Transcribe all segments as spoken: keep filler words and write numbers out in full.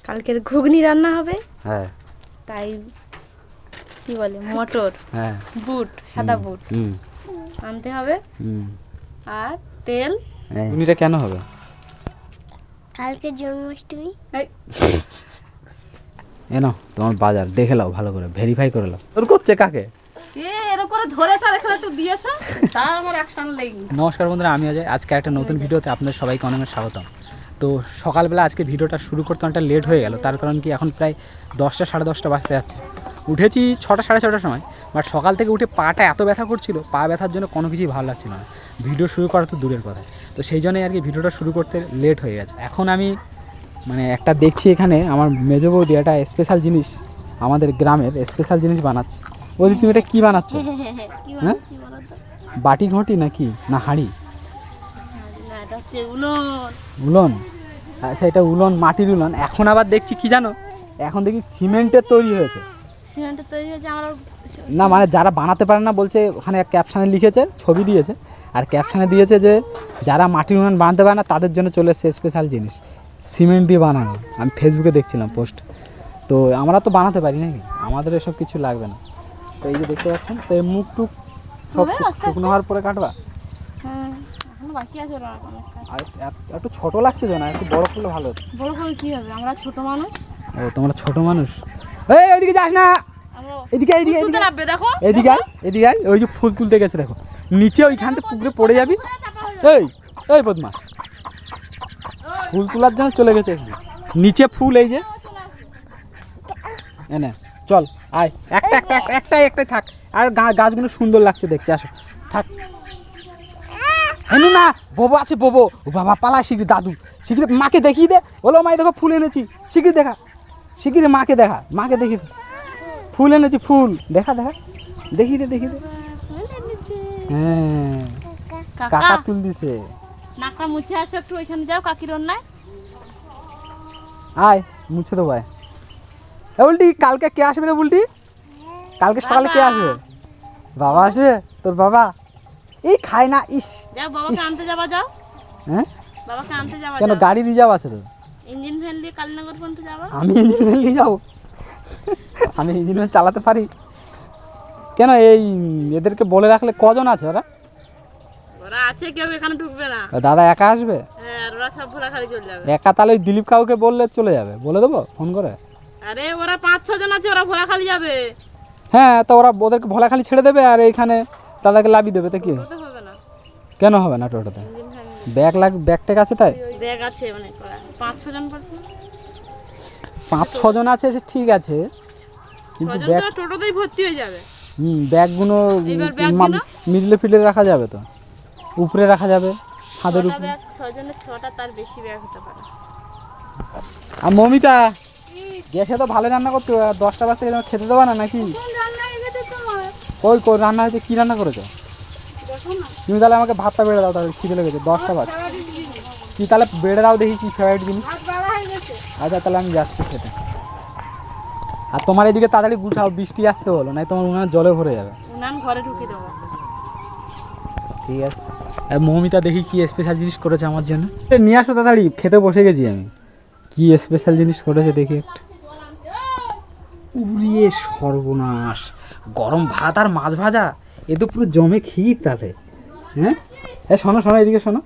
কালকের ঘুগনি রান্না হবে। হ্যাঁ তাই কি বলে মটর, হ্যাঁ বুট, সাদা বুট হুম আনতে হবে হুম আর তেল। ঘুগনিটা কেন হবে? কালকে জন্মাষ্টমী। এ নাও তোমার বাজার দেখে নাও, ভালো করে ভেরিফাই করে নাও। তোর করছে কাকে এ এরকম করে ধরেছে আর এখানে একটু দিয়েছে, তার আমার অ্যাকশন লেগে। নমস্কার বন্ধুরা, আমি অজয়। আজকে একটা নতুন ভিডিওতে আপনাদের সবাইকে অনেক স্বাগতম। তো সকালবেলা আজকে ভিডিওটা শুরু করতে অনেকটা লেট হয়ে গেল, তার কারণ কি এখন প্রায় দশটা সাড়ে দশটা বাজতে যাচ্ছে। উঠেছি ছটা সাড়ে ছটার সময়, বাট সকাল থেকে উঠে পাটা এত ব্যথা করছিল, পা ব্যথার জন্য কোনো কিছুই ভালো লাগছিল না, ভিডিও শুরু করা তো দূরের কথা। তো সেই জন্যই আর কি ভিডিওটা শুরু করতে লেট হয়ে গেছে। এখন আমি মানে একটা দেখছি এখানে আমার মেজো বৌদি একটা স্পেশাল জিনিস, আমাদের গ্রামের স্পেশাল জিনিস বানাচ্ছে। বৌদি তুমি এটা কী বানাচ্ছ? হ্যাঁ বাটি ঘটি নাকি না হাঁড়ি? উলন। আচ্ছা এটা উলন, মাটির উলন। এখন আবার দেখছি কি জানো, এখন দেখি সিমেন্টের তৈরি হয়েছে। সিমেন্টের তৈরি হয়েছে আমার না মানে যারা বানাতে পারে না বলছে, ওখানে ক্যাপশনে লিখেছে, ছবি দিয়েছে, আর ক্যাপশনে দিয়েছে যে যারা মাটির উলন বানাতে পারে না তাদের জন্য চলে এসেছে স্পেশাল জিনিস, সিমেন্ট দিয়ে বানানো। আমি ফেসবুকে দেখছিলাম পোস্ট। তো আমরা তো বানাতে পারি নাকি, আমাদের এসব কিছু লাগবে না। তো এই যে দেখতে পাচ্ছেন, তো এই মুখ টুক সব শুকনো হওয়ার পরে কাটবা। হ্যাঁ এখনো বাকি আছে ওরা। আর একটু ছোট লাগছে তো না, একটু বড় করলে ভালো হতো। বড় করে কি হবে, আমরা ছোট মানুষ। ও তোমরা ছোট মানুষ। এই ওইদিকে যাস না, এদিকে এদিকে এদিকে দেখো, এদিকে আয় এদিকে আয়। ওই যে ফুল তুলতে গেছে দেখো, নিচে ওইখানটা পুকুরে পড়ে যাবি। এই এই বদমাস, ফুল তোলার জন্য চলে গেছে নিচে ফুল। এই যে এনে চল আয়, একটা একটা একটাই একটাই থাক। আর গাছগুলো সুন্দর লাগছে দেখতে, আসো থাক। হেনু না ববো আছে, ববো ও বাবা পালা শিগগির, দাদু শিগগির মাকে দেখিয়ে দে। বলো মাই দেখো ফুল এনেছি, শিগগির দেখা, শিগগির মাকে দেখা, মাকে দেখি ফুল এনেছি, ফুল দেখা দেখা, দেখি দে দেখি দে। হ্যাঁ কাকা ফুল দিছে। নাকটা মুছে আসো একটু, ওইখানে যাও কাকির অন্যায়। আয় মুছে দেবো। আয় এ উল্টি, কালকে কে আসবে রে উল্টি? কালকে সকালে কে আসবে? বাবা আসবে তোর বাবা? এই খায় না। ইস যাও বাবাকে আনতে যাবা, যাও। হ্যাঁ বাবাকে আনতে যাবা। কেন গাড়ি রিজার্ভ আছে তো? ইঞ্জিন ভ্যান দিয়ে কালীনগর পর্যন্ত যাবা। আমি ইঞ্জিন ভ্যান নিয়ে যাবো? আমি ইঞ্জিন ভ্যান চালাতে পারি? কেন এই এদেরকে বলে রাখলে কজন আছে ওরা? ওরা আছে, কেউ এখানে ঢুকবে না। দাদা একা আসবে? হ্যাঁ ওরা সব ভোলা খালি চলে যাবে। একা? তাহলে ওই দিলীপ কাউকে বললে চলে যাবে, বলে দেবো ফোন করে। আরে ওরা পাঁচ ছজন আছে, ওরা ভোলা খালি যাবে। হ্যাঁ তো ওরা ওদেরকে ভোলা খালি ছেড়ে দেবে, আর এইখানে দাদাকে লাভিয়ে দেবে। তা কি হবে না? কেন হবে না? টোটোতে ব্যাগ লাগ ব্যাগ ট্যাগ আছে, তাই ব্যাগ আছে মানে পাঁচ ছজন পড়ছে। পাঁচ ছজন আছে সে ঠিক আছে, কিন্তু ব্যাগ টোটোতেই ভর্তি হয়ে যাবে। হুম ব্যাগগুলো মিডলে ফিডলে রাখা যাবে তো, উপরে রাখা যাবে ছাদের উপরে। ছজনের ছটা, তার বেশি ব্যাগ হতে পারে। আর মমিতা গ্যাসে তো ভালো রান্না করছো, দশটা বাজতে খেতে দেবা না নাকি? কই কই রান্না হয়েছে, কি রান্না করেছো তুমি? তাহলে আমাকে ভাতটা বেড়ে দাও, তাহলে খিদে লেগেছে। দশটা বাজ কি, তাহলে বেড়ে দাও দেখি কি ফেভারিট জিনিস। আচ্ছা তাহলে আমি যাচ্ছি খেতে। আর তোমার এদিকে তাড়াতাড়ি গুছাও, বৃষ্টি আসতে হলো, নাই তোমার উনান জলে ভরে যাবে। উনান ঘরে ঢুকিয়ে দেবো। ঠিক আছে। আর মৌমিতা দেখি কি স্পেশাল জিনিস করেছে আমার জন্য, নিয়ে আসো তাড়াতাড়ি, খেতে বসে গেছি আমি। কি স্পেশাল জিনিস করেছে দেখি একটু। উড়িয়ে সর্বনাশ, গরম ভাত আর মাছ ভাজা, এ তো পুরো জমে ক্ষীর তাহলে। হ্যাঁ এ শোনো শোনো, এদিকে শোনো,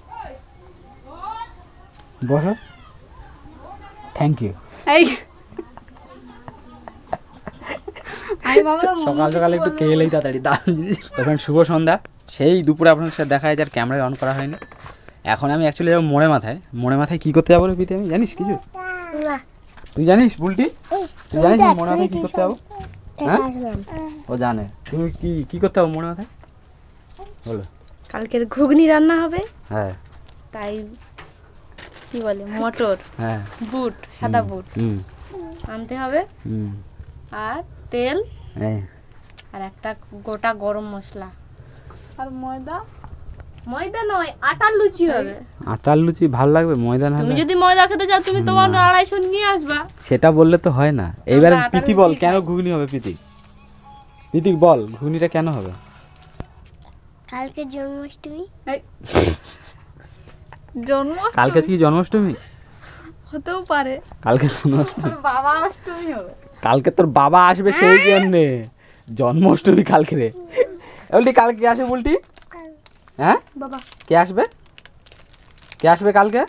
বসো। Thank you. সকাল সকালে একটু খেয়ে এলেই তাড়াতাড়ি দারুণ জিনিস। তখন শুভ সন্ধ্যা, সেই দুপুরে আপনার সাথে দেখা যায়, আর ক্যামেরায় অন করা হয়নি। এখন আমি অ্যাকচুয়ালি যাবো মোড়ে মাথায়। মোড়ে মাথায় কী করতে যাবো রে পিতে, আমি জানিস কিছু? তুই জানিস বুলটি? তুই জানিস মোড়ে মাথায় কী করতে যাবো? হ্যাঁ ও জানে। তুমি কি কী করতে যাবো মোড়ে মাথায় বলো? কালকের ঘুগনি রান্না হবে। হ্যাঁ তাই কি বলে মটর, হ্যাঁ বুট, সাদা বুট আনতে হবে আর তেল আর একটা গোটা গরম মশলা আর ময়দা। ময়দা নয়, আটার লুচি হবে। আটার লুচি ভালো লাগবে? ময়দা না? তুমি যদি ময়দা খেতে চাও তুমি তোমার আড়াইশো নিয়ে আসবা। সেটা বললে তো হয় না। এবার প্রীতি বল কেন ঘুগনি হবে? প্রীতি প্রীতি বল ঘুগনিটা কেন হবে? কালকে জন্মাষ্টমী। জন্ম কালকে কি জন্মাষ্টমী? হতেও পারে কালকে জন্মাষ্টমী, তোর বাবা অষ্টমী হবে। কালকে তোর বাবা আসবে সেই জন্যে জন্মাষ্টমী কালকে রে। বলটি কালকে কে আসবে বলটি? হ্যাঁ বাবা কে আসবে? কে আসবে কালকে?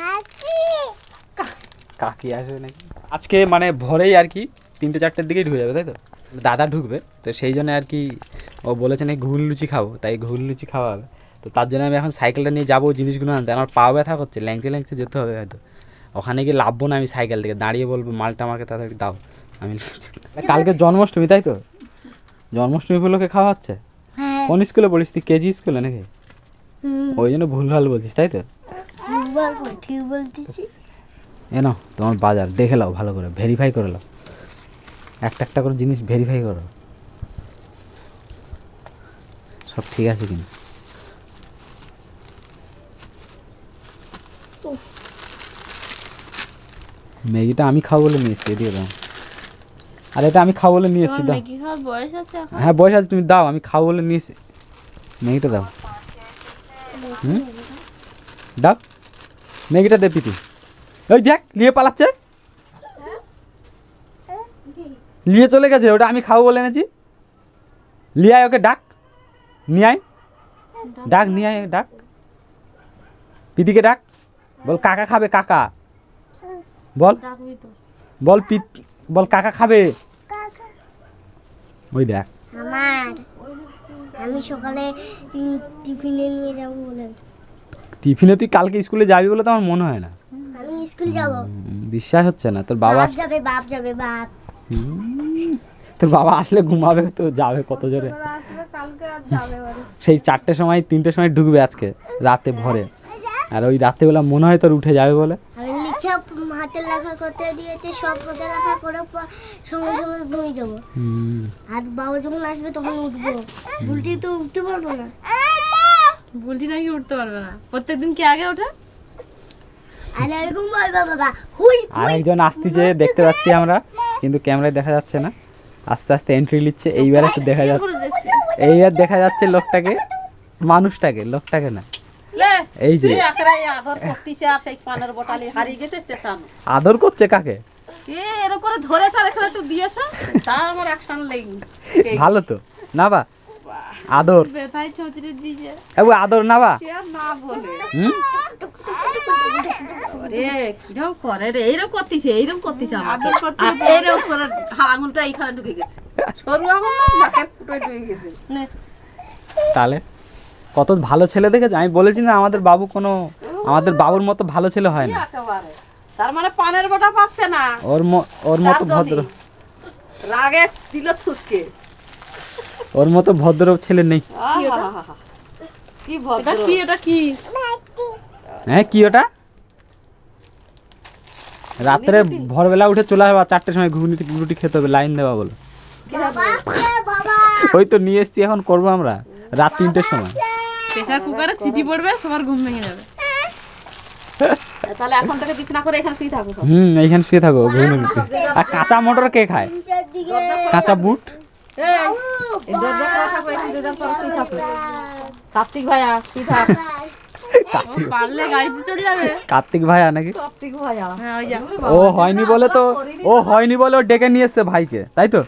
কাকি আসবে নাকি? আজকে মানে ভোরেই আর কি তিনটে চারটের দিকেই ঢুকে যাবে, তাই তো? দাদা ঢুকবে, তো সেই জন্য আর কি ও বলেছে নাকি ঘুগনি লুচি খাবো, তাই ঘুগনি লুচি খাওয়া হবে। তো তার জন্য আমি এখন সাইকেলটা নিয়ে যাবো জিনিসগুলো আনতে। আমার পা ব্যথা করছে, ল্যাংচে ল্যাংচে যেতে হবে হয়তো। ওখানে গিয়ে লাভবো না আমি সাইকেল থেকে, দাঁড়িয়ে বলবো মালটা আমাকে তাড়াতাড়ি দাও, আমি কালকে জন্মাষ্টমী, তাই তো? জন্মাষ্টমী উপলক্ষে খাওয়া হচ্ছে। হ্যাঁ কোন স্কুলে পড়িস তুই? কেজি স্কুলে নাকি? ওই জন্য ভুলভাল বলছিস, তাই তো? ঠিক বলতেছি। এ নাও তোমার বাজার, দেখে নাও ভালো করে, ভেরিফাই করে নাও, একটা একটা করে জিনিস ভেরিফাই করো সব ঠিক আছে কিনা। ম্যাগিটা আমি খাবো বলে নিয়ে এসছি, দিয়ে দাও। আর এটা আমি খাবো বলে নিয়ে এসছি, তোমার দাও। ম্যাগি খাওয়ার বয়স আছে এখন? হ্যাঁ বয়স আছে, তুমি দাও, আমি খাবো বলে নিয়ে এসছি। ম্যাগিটা দাও, হুম দাও ম্যাগিটা দে পিটি। ওই দেখ নিয়ে পালাচ্ছে, নিয়ে চলে গেছে, ওটা আমি খাবো বলে এনেছি। লিয়ে আয় ওকে, ডাক নিয়ে আয়, ডাক নিয়ে আয়, ডাক পিদিকে ডাক, বল কাকা খাবে, কাকা বল, ডাকবি তো। বল পিত, বল কাকা খাবে। ওই দেখ আমার আমি সকালে উম, টিফিনে নিয়ে যাবো বলে। টিফিনে তুই কালকে স্কুলে যাবি বলে তো আমার মনে হয় না। আমি স্কুল যাবো। উম, বিশ্বাস হচ্ছে না তোর বাবা। বাপ যাবে বাপ যাবে বাপ। হুম, তোর বাবা আসলে ঘুমাবে তো, যাবে কত জোরে। আসবে কালকে আর যাবে বাড়ি। সেই চারটের সময় তিনটের সময় ঢুকবে আজকে রাতে ভরে, আর ওই রাত্রেবেলা মনে হয় তোর উঠে যাবে বলে। আমি লিখে হাতে লেখা করতে দিয়েছে, সব হাতে লেখা করে পর সঙ্গে সঙ্গে ঘুমিয়ে যাবো। হুম, আর বাবা যখন আসবে তখন উঠবো। উল্টি তো উঠতে পারবো না। বলছি নাকি উঠতে পারবে না? প্রত্যেকদিন কি আগে ওঠে? আর এরকম বলবে বাবা হুই আর একজন আসতেছে দেখতে পাচ্ছি আমরা, কিন্তু ক্যামেরায় দেখা যাচ্ছে না। আস্তে আস্তে এন্ট্রি নিচ্ছে, এইবার একটু দেখা যাচ্ছে, করে দেখছি। এইবার দেখা যাচ্ছে লোকটাকে, মানুষটাকে, লোকটাকে না। লে এই যে তুই একরাই আদর করতিছে আর সেই পানের বোটালি হারিয়ে গেছে চেঁচানো। আদর করছে কাকে? কে এরকম করে ধরেছে আর এখানে একটু দিয়েছে, তার আমার অ্যাকশন লেগে ভালো তো না বা আদর, বেথায় চচড়ে দিয়েছে। এ আদর না বা। সে আর না বলে হুম, রে কিরম করে রে, এইরকম করতিছে, এইরকম করতিছে আমাকে। আদর করতে আর এইরকম করে হা- আঙুলটা এইখানে ঢুকে গেছে, সরু আঙুল না নাকের ফুটোয় ঢুকে গেছে। নে, তাহলে কত ভালো ছেলে দেখেছে। আমি বলেছি না আমাদের বাবু কোনো, আমাদের বাবুর মতো ভালো ছেলে হয় কি না। একেবারে। তার মানে পানের বোটা পাচ্ছে না, ওর ম- ওর মতো ভদ্র, রাগে দিল থুসকে। ওর মতো ভদ্র ছেলে নেই। আহাহাহা। কি এটা ভদ্র। কি? এটা কি? হ্যাঁ কি ওটা? রাত্রে ভোরবেলা উঠে চলে আসবা, চারটের সময় ঘুগনি রুটি খেতে হবে, লাইন দেওয়া বলো। বাবা আসছে বাবা। ওই তো নিয়ে এসছি, এখন করবো আমরা রাত তিনটের সময়। প্রেসার কুকারে সিটি পড়বে, সবার ঘুম ভেঙে যাবে। তাহলে এখন থেকে বিছানা করে এখানে শুয়ে থাকো সব। হুম, এইখানে শুয়ে থাকো ঘুগনি রুটি। আর কাঁচা মটর কে খায়? তিনটার দিকে কাঁচা বুট। এই, এই দরজা খোলা থাকো, এখানে দরজা খোলা শুয়ে থাকো। কার্তিক ভাইয়া শুয়ে থাক। ও পারলে গাড়িতে চলে যাবে। কার্তিক ভাইয়া নাকি? কার্তিক ভাইয়া হ্যাঁ ওই যা। ও হয়নি বলে তো, ও হয়নি বলে ও ডেকে নিয়ে এসছে ভাইকে, তাই তো?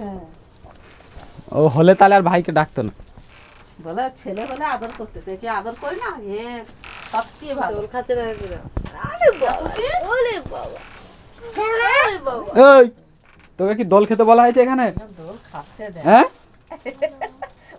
ও হলে তাহলে আর ভাইকে ডাকতো না। বলে ছেলে হলে আদর করতে, দেখে আদর করি না এ সবচেয়ে ভালো। তোর কাছে রাখবি না। আরে বাবা, ওরে বাবা, ওরে বাবা। এই তোকে কি দোল খেতে বলা হয়েছে এখানে? দোল খাচ্ছে দেখ। হ্যাঁ